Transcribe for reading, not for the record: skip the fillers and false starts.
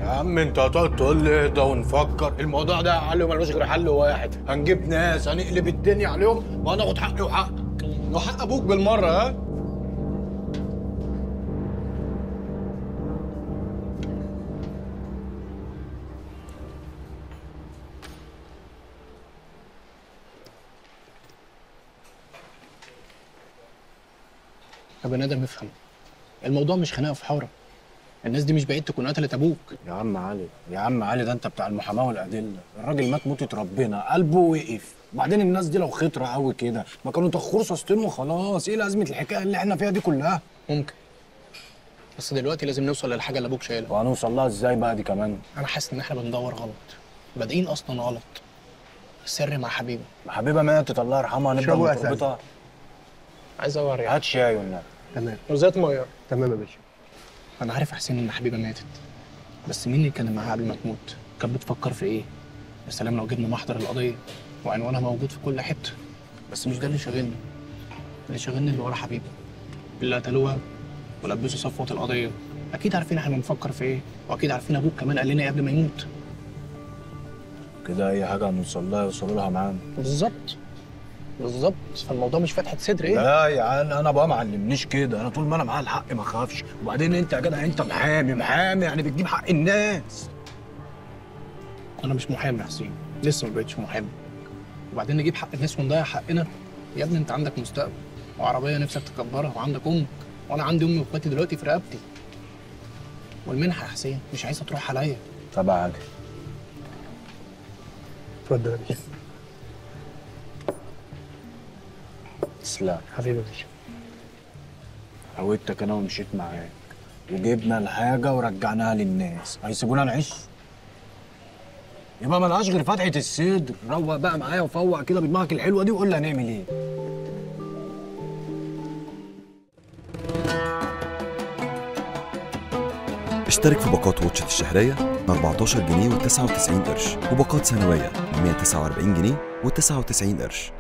عم انت هتقعد تقول لي اهدى ونفكر. الموضوع ده حل ملوش غير حل واحد، هنجيب ناس هنقلب الدنيا عليهم وهناخد حقي وحقك وحق ابوك بالمره. ها يا بني ادم افهم، الموضوع مش خناقه في حاره. الناس دي مش بعيد تكون قتلت ابوك. يا عم علي، يا عم علي، ده انت بتاع المحاماه والادله. الراجل مات موتة ربنا، قلبه وقف. وبعدين الناس دي لو خطره قوي كده ما كانوا تخروا ساستين وخلاص. ايه لازمه الحكايه اللي احنا فيها دي كلها؟ ممكن، بس دلوقتي لازم نوصل للحاجه اللي ابوك شايلها. وهنوصل لها ازاي بقى دي كمان؟ انا حاسس ان احنا بندور غلط، بادئين اصلا غلط. السر مع حبيبه. حبيبه ماتت الله يرحمها، هنبدا من تربتها. عايز اوري. هات شاي والنبي. تمام. وزيت ميه. تمام يا باشا. انا عارف يا حسين ان حبيبه ماتت، بس مين اللي كان معاها قبل ما تموت؟ كانت بتفكر في ايه؟ يا سلام لو جبنا محضر القضيه وعنوانها موجود في كل حته. بس مش ده اللي شاغلني. اللي شاغلني اللي ورا حبيبه، اللي قتلوها ولبسوا صفوه القضيه. اكيد عارفين احنا بنفكر في ايه، واكيد عارفين ابوك كمان قال لنا إيه قبل ما يموت. كده اي حاجه هنوصل لها يوصلوا لها معانا. بالظبط بالظبط، فالموضوع مش فتحه صدر. ايه لا يا عيال، انا بقى ما علمنيش كده. انا طول ما انا معايا الحق ما اخافش. وبعدين انت يا جدع انت محامي يعني بتجيب حق الناس. انا مش محامي يا حسين، لسه ما بقتش محامي. وبعدين نجيب حق الناس ونضيع حقنا؟ يا ابني انت عندك مستقبل وعربيه نفسك تكبرها، وعندك امك، وانا عندي امي واخواتي دلوقتي في رقبتي. والمنحه يا حسين مش عايزه تروح عليا. طب عادي. اتفضل يا باشا. تسلم حبيبي يا باشا. هويتك انا ومشيت معاك وجبنا الحاجه ورجعناها للناس، هيسيبونا نعيش؟ يبقى ملهاش غير فتحه الصدر. روق بقى معايا وفوق كده بدماغك الحلوه دي وقول لي هنعمل ايه. اشترك في باقات واتشت الشهرية ب 14 جنيه و99 قرش، وباقات سنوية ب 149 جنيه و99 قرش.